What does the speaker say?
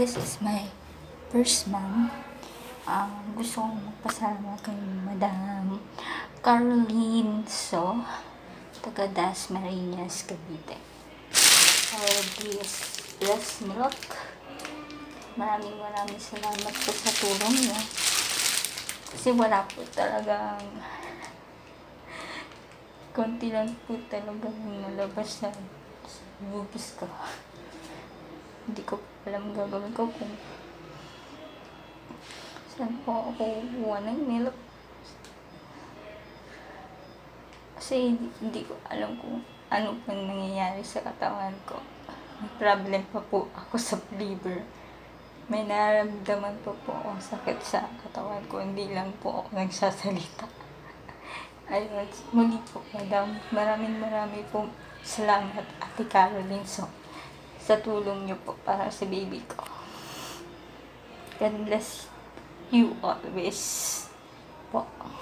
This is my first month. Gusto kong magpasalamat kay Madam Caroline So, taga Dasmariñas, Cavite. For this breast milk. Maraming salamat po sa tulong niyo. Kasi wala po talagang konti lang po talagang malabas na sa bubis ko. Hindi ko alam gagawin ko kung saan po ako kukuha ng milk. Kasi hindi ko alam kung ano pang nangyayari sa katawan ko. May problem pa po ako sa liver. May nararamdaman pa po akong sakit sa katawan ko. Hindi lang po ako nagsasalita. Ayun, muli po, Madam. Maraming po salamat, Ate Caroline So, sa tulong niyo po para sa baby ko. God bless you always po.